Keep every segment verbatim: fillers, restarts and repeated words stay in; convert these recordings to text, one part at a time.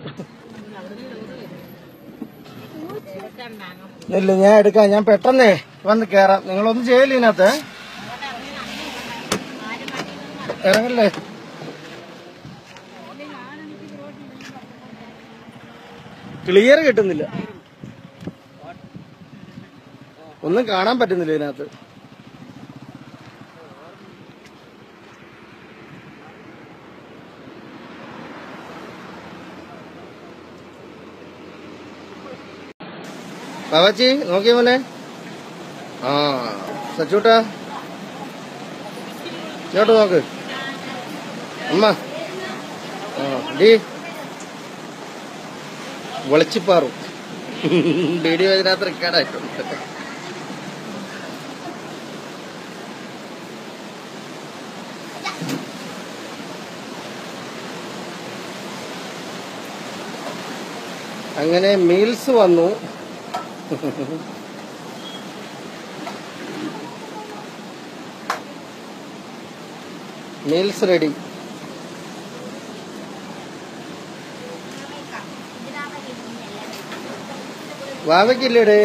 ഇല്ല, ഞാൻ എടുക്കാം. ഞാൻ പെട്ടെന്നേ വന്ന് കേറാം. നിങ്ങളൊന്നും ചെയ്യില്ല ഇതിനകത്ത്. ഇറങ്ങല്ലേ? ക്ലിയർ കിട്ടുന്നില്ല, ഒന്നും കാണാൻ പറ്റുന്നില്ല ഇതിനകത്ത്. ബാബാച്ചി നോക്കിയ മോനെ. ആ സച്ചൂട്ടാ ഇങ്ങോട്ട് നോക്ക്. അമ്മ ആ ഡി വിളിച്ചിപ്പാറും വീഡിയോ ഇതിനകത്ത് റെക്കോർഡായിട്ടുണ്ട്. അങ്ങനെ മീൽസ് വന്നു. Meals ready. വാവയ്ക്കില്ലേടേ?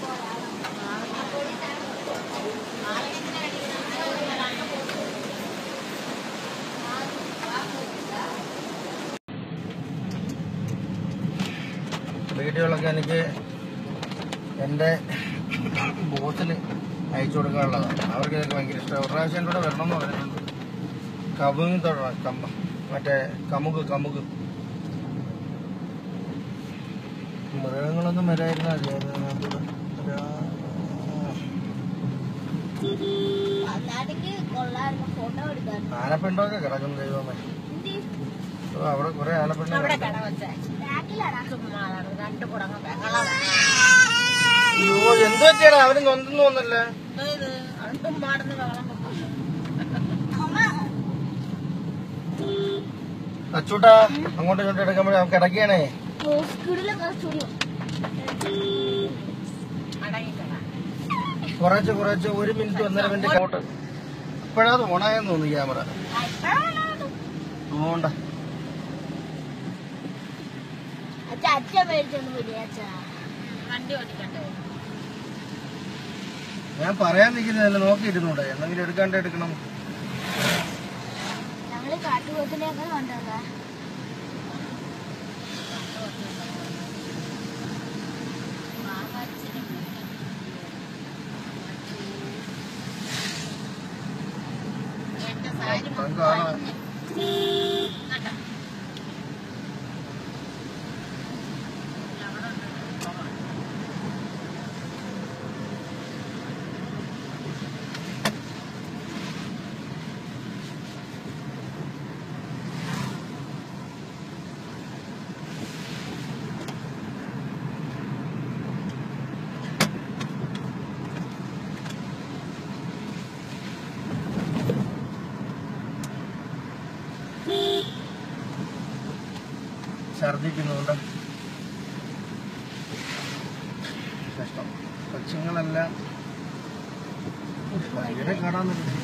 വീഡിയോകളൊക്കെ എനിക്ക് എൻ്റെ ബോസിൽ അയച്ചു കൊടുക്കാനുള്ളതാണ്. അവർക്ക് ഇതൊക്കെ ഭയങ്കര ഇഷ്ടമാണ്. ഒരു പ്രാവശ്യം എൻ്റെ കൂടെ വരണം എന്ന് പറഞ്ഞിട്ടുണ്ട്. കമുക് തൊടണം, കമ്പ മറ്റേ കമുക് കമുക് മൃഗങ്ങളൊന്നും വരായിരുന്ന ആനപ്പിണ്ടൊക്കെ കിടക്കുന്നു. ദൈവമേ, അവിടെ കുറെ ആനപ്പിണ്ട. അയ്യോ, എന്ത് പറ്റിയാടാ? അവന് നൊന്തെന്ന് തോന്നല്ലേ? അച്ചൂട്ടാ അങ്ങോട്ട് ഇങ്ങോട്ട് എടുക്കുമ്പോഴേ അവൻ കിടക്കുകയാണേ. കുറച്ച് കുറച്ച് ഒരു മിനിറ്റ് ഒന്നര മിനിറ്റ് അങ്ങോട്ട്. ഇപ്പോഴത് ഓണായെന്ന് തോന്നുന്നു ക്യാമറ. അതുകൊണ്ട ഞാൻ പറയാൻ നിൽക്കുന്നതല്ല, നോക്കിയിരുന്നൂടെ? എന്തെങ്കിലും എടുക്കാണ്ട് എടുക്കണം. ഛർദിക്കുന്നുണ്ട്. കഷ്ടം. കൊച്ചുങ്ങളെല്ലാം ഭയങ്കര കാണാൻ